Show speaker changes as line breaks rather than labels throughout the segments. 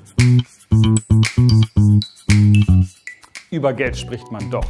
Über Geld spricht man doch.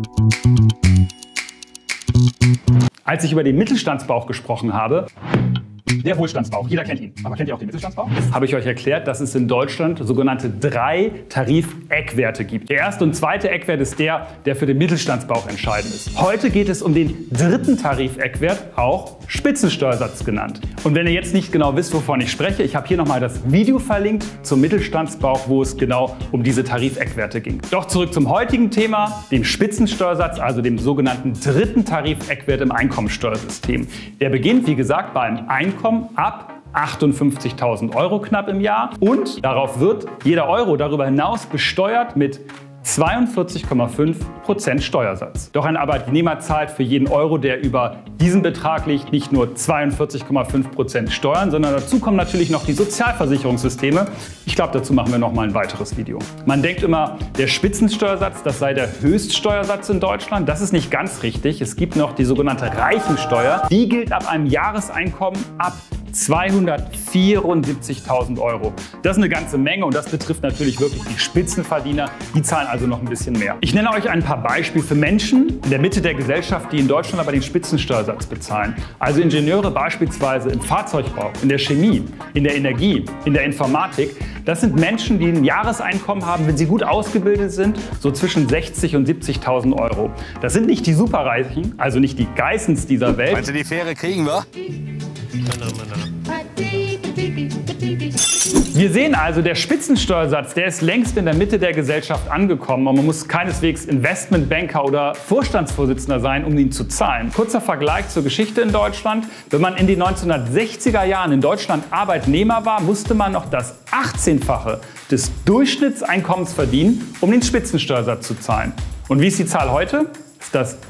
Als ich über den Mittelstandsbauch gesprochen habe, der Wohlstandsbauch, jeder kennt ihn. Aber kennt ihr auch den Mittelstandsbauch? Habe ich euch erklärt, dass es in Deutschland sogenannte 3 Tarifeckwerte gibt. Der erste und zweite Eckwert ist der für den Mittelstandsbauch entscheidend ist. Heute geht es um den 3. Tarifeckwert, auch Spitzensteuersatz genannt. Und wenn ihr jetzt nicht genau wisst, wovon ich spreche, ich habe hier nochmal das Video verlinkt zum Mittelstandsbauch, wo es genau um diese Tarifeckwerte ging. Doch zurück zum heutigen Thema, dem Spitzensteuersatz, also dem sogenannten 3. Tarifeckwert im Einkommensteuersystem. Der beginnt, wie gesagt, beim Einkommen ab 58.000 € knapp im Jahr und darauf wird jeder Euro darüber hinaus besteuert mit 42,5% Steuersatz. Doch ein Arbeitnehmer zahlt für jeden Euro, der über diesen Betrag liegt, nicht nur 42,5% Steuern, sondern dazu kommen natürlich noch die Sozialversicherungssysteme. Ich glaube, dazu machen wir noch mal ein weiteres Video. Man denkt immer, der Spitzensteuersatz, das sei der Höchststeuersatz in Deutschland. Das ist nicht ganz richtig. Es gibt noch die sogenannte Reichensteuer. Die gilt ab einem Jahreseinkommen ab 274.000 €. Das ist eine ganze Menge und das betrifft natürlich wirklich die Spitzenverdiener. Die zahlen also noch ein bisschen mehr. Ich nenne euch ein paar Beispiele für Menschen in der Mitte der Gesellschaft, die in Deutschland aber den Spitzensteuersatz bezahlen. Also Ingenieure beispielsweise im Fahrzeugbau, in der Chemie, in der Energie, in der Informatik. Das sind Menschen, die ein Jahreseinkommen haben, wenn sie gut ausgebildet sind, so zwischen 60.000 und 70.000 €. Das sind nicht die Superreichen, also nicht die Geissens dieser Welt.
Meinst du, die Fähre kriegen wir?
Wir sehen also, der Spitzensteuersatz, der ist längst in der Mitte der Gesellschaft angekommen und man muss keineswegs Investmentbanker oder Vorstandsvorsitzender sein, um ihn zu zahlen. Kurzer Vergleich zur Geschichte in Deutschland. Wenn man in den 1960er Jahren in Deutschland Arbeitnehmer war, musste man noch das 18-fache des Durchschnittseinkommens verdienen, um den Spitzensteuersatz zu zahlen. Und wie ist die Zahl heute? Das ist das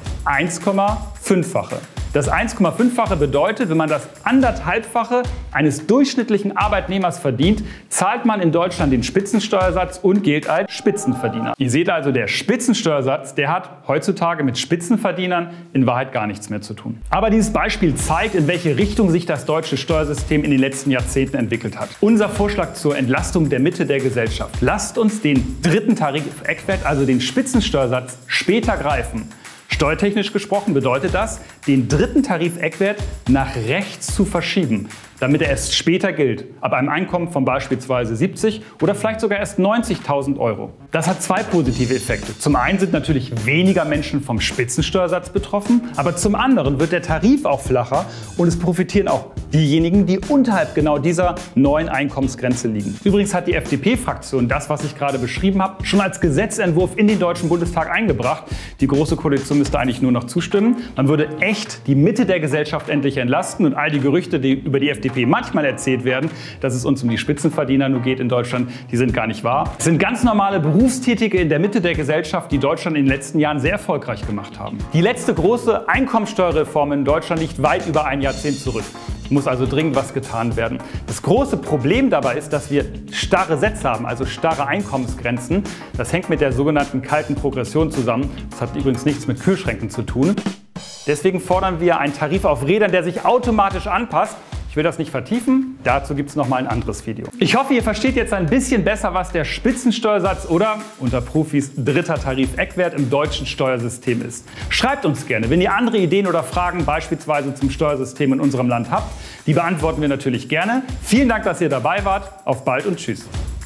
1,5-fache. Das 1,5-fache bedeutet, wenn man das 1,5-fache eines durchschnittlichen Arbeitnehmers verdient, zahlt man in Deutschland den Spitzensteuersatz und gilt als Spitzenverdiener. Ihr seht also, der Spitzensteuersatz, der hat heutzutage mit Spitzenverdienern in Wahrheit gar nichts mehr zu tun. Aber dieses Beispiel zeigt, in welche Richtung sich das deutsche Steuersystem in den letzten Jahrzehnten entwickelt hat. Unser Vorschlag zur Entlastung der Mitte der Gesellschaft. Lasst uns den 3. Tarifeckwert, also den Spitzensteuersatz, später greifen. Steuertechnisch gesprochen bedeutet das, den 3. Tarifeckwert nach rechts zu verschieben, damit er erst später gilt, ab einem Einkommen von beispielsweise 70 oder vielleicht sogar erst 90.000 €. Das hat 2 positive Effekte. Zum einen sind natürlich weniger Menschen vom Spitzensteuersatz betroffen, aber zum anderen wird der Tarif auch flacher und es profitieren auch diejenigen, die unterhalb genau dieser neuen Einkommensgrenze liegen. Übrigens hat die FDP-Fraktion das, was ich gerade beschrieben habe, schon als Gesetzentwurf in den Deutschen Bundestag eingebracht. Die Große Koalition müsste eigentlich nur noch zustimmen. Man würde echt die Mitte der Gesellschaft endlich entlasten und all die Gerüchte, die über die FDP manchmal erzählt werden, dass es uns um die Spitzenverdiener nur geht in Deutschland, die sind gar nicht wahr. Es sind ganz normale Berufstätige in der Mitte der Gesellschaft, die Deutschland in den letzten Jahren sehr erfolgreich gemacht haben. Die letzte große Einkommensteuerreform in Deutschland liegt weit über ein Jahrzehnt zurück. Muss also dringend was getan werden. Das große Problem dabei ist, dass wir starre Sätze haben, also starre Einkommensgrenzen. Das hängt mit der sogenannten kalten Progression zusammen. Das hat übrigens nichts mit Kühlschränken zu tun. Deswegen fordern wir einen Tarif auf Rädern, der sich automatisch anpasst. Ich will das nicht vertiefen, dazu gibt es noch mal ein anderes Video. Ich hoffe, ihr versteht jetzt ein bisschen besser, was der Spitzensteuersatz oder unter Profis 3. Tarifeckwert im deutschen Steuersystem ist. Schreibt uns gerne, wenn ihr andere Ideen oder Fragen beispielsweise zum Steuersystem in unserem Land habt. Die beantworten wir natürlich gerne. Vielen Dank, dass ihr dabei wart. Auf bald und tschüss.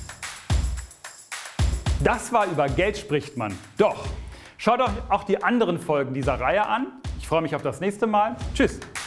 Das war Über Geld spricht man doch. Schaut euch auch die anderen Folgen dieser Reihe an. Ich freue mich auf das nächste Mal. Tschüss.